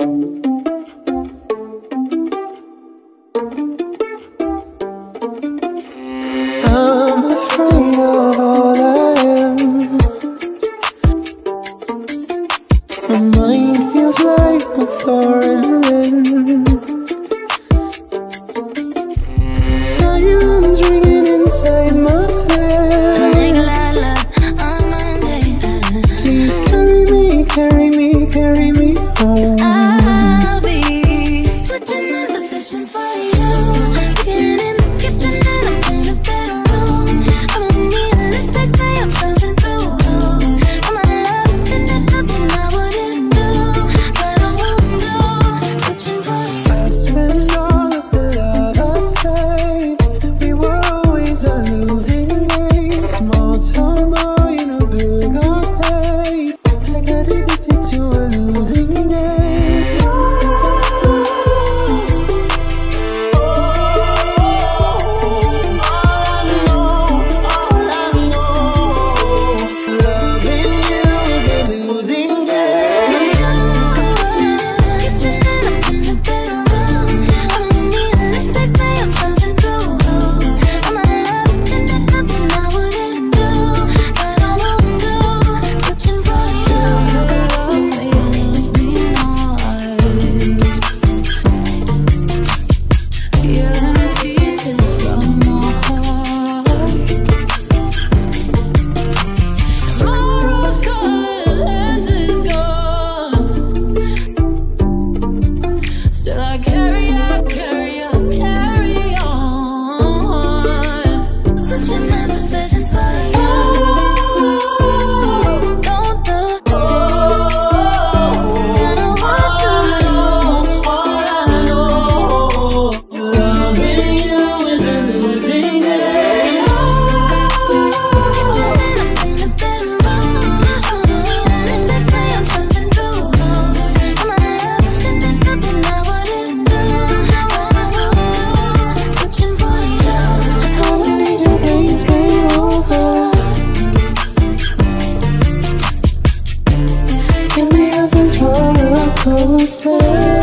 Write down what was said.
I'm afraid of all I am. My mind feels like a foreign land. Silence ringing inside my head. Please carry me home. I'll be switching my positions for you. Getting in the kitchen and I'm in the bedroom. I don't need a lift, they say I'm jumping too low. I'm a love and it's nothing I wouldn't do, but I won't do. Switching for you. I've spent all of the love I saved. We were always a losing game. Small town boy in a big old hate. I got addicted to a losing game. All I know, loving you is a losing game. Kitchen and I'm in the bedroom. I don't need a lift, they say I'm jumping too low. I'm a love and it's nothing I wouldn't do, but I won't do. Switching for you. Still I carry on. Switching my positions for you. Don't do. And I won't All I know, loving you is a losing game. Kitchen and I'm in the bedroom. And they say I'm jumping too low. I'm a love and it's nothing I wouldn't do, but I won't do. Switching for you. How many days came over? And the others roller coaster.